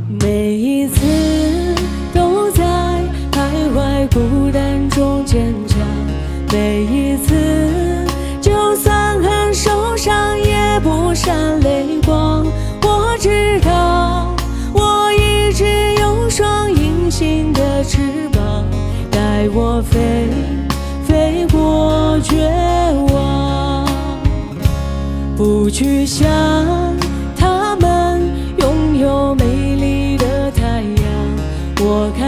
每一次都在徘徊孤单中坚强，每一次就算很受伤也不闪泪光。我知道我一直有双隐形的翅膀，带我飞，飞过绝望。不去想他们拥有美丽的太阳，我看